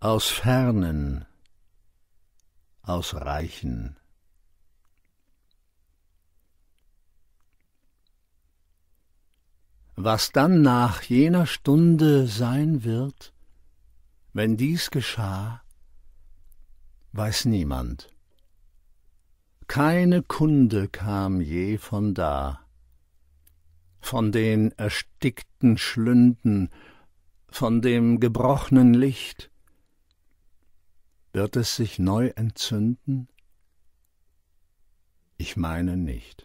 aus Fernen, aus Reichen. Was dann nach jener Stunde sein wird, wenn dies geschah, weiß niemand. Keine Kunde kam je von da, von den erstickten Schlünden, von dem gebrochenen Licht. Wird es sich neu entzünden? Ich meine nicht.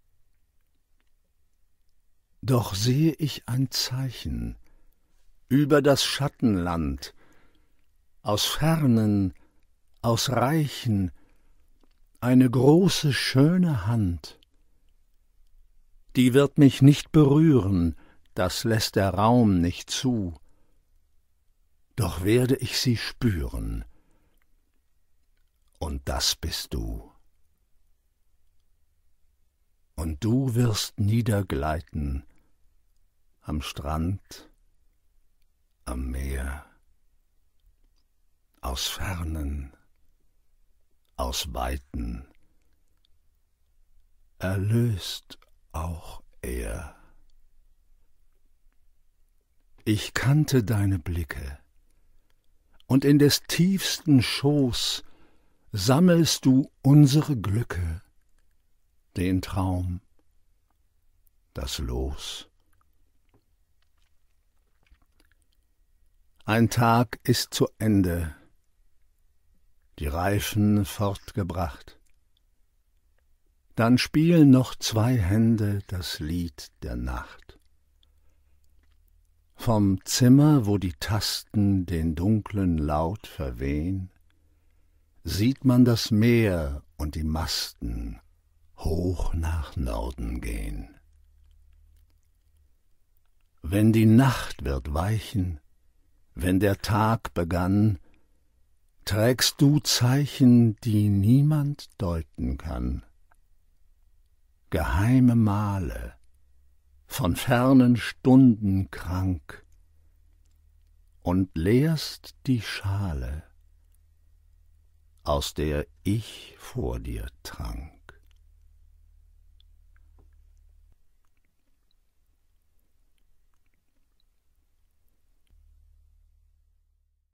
Doch sehe ich ein Zeichen über das Schattenland, aus Fernen, aus Reichen, eine große, schöne Hand. Die wird mich nicht berühren, das lässt der Raum nicht zu, doch werde ich sie spüren, und das bist du. Und du wirst niedergleiten am Strand, am Meer, aus Fernen, aus Weiten, erlöst auch er. Ich kannte deine Blicke, und in des tiefsten Schoß sammelst du unsere Glücke, den Traum, das Los. Ein Tag ist zu Ende, die Reifen fortgebracht. Dann spielen noch 2 Hände das Lied der Nacht. Vom Zimmer, wo die Tasten den dunklen Laut verwehn, sieht man das Meer und die Masten hoch nach Norden gehen. Wenn die Nacht wird weichen, wenn der Tag begann, trägst du Zeichen, die niemand deuten kann. Geheime Male, von fernen Stunden krank, und leerst die Schale, aus der ich vor dir trank.